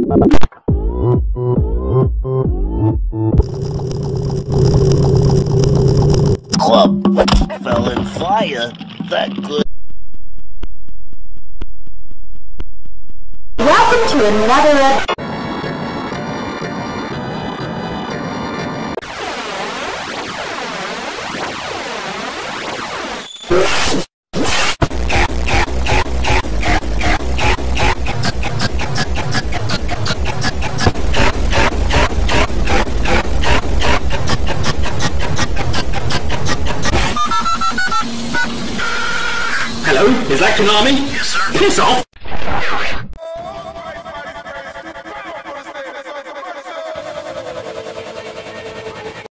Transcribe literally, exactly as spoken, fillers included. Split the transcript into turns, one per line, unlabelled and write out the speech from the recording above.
Club fell in fire. That good.
Welcome to another ep-
Hello, is that Konami? Yes, sir. Piss off!